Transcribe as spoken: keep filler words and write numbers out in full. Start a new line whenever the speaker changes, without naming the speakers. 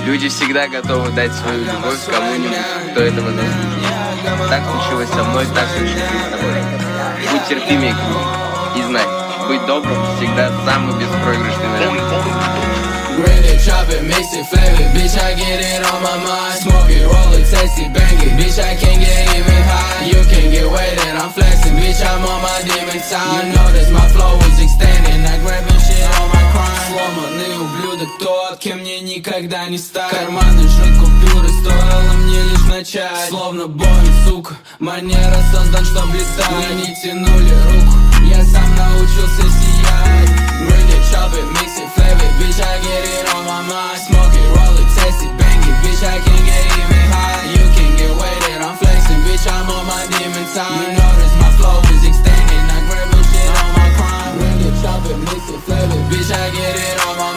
Люди всегда готовы дать свою любовь кому-нибудь, кто этого заслуживает. Так случилось со мной, так случилось и с тобой. Будь терпимее к ним и знай, быть добрым всегда самый беспроигрышный вариант.
Bring it, chop it, mix it, flavor it, bitch, I get it on my mind. Smoke it, roll it, taste it, bang it, bitch, I can't get even high. You can get wet and I'm flexing, bitch, I'm on my demon time. You notice my flow is extending, I grabbing shit on my crime. Сломанный ублюдок тот, кем мне никогда не стать. Карманы жрут купюры, стоило мне лишь начать. Словно Боинг, сука, манера создан, чтоб летать. Мне не тянули руку, я сам научился сиять. Bring it, chop it, mix it, flavor it, bitch, I get